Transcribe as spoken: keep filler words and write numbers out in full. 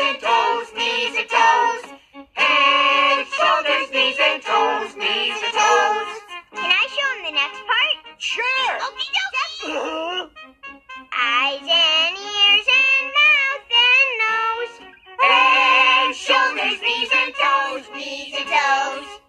and toes, knees and toes. Head, shoulders, knees and toes, knees and toes. Can I show him the next part? Sure. Okie dokie. Eyes and ears and mouth and nose. Head, shoulders, knees and toes, knees and toes.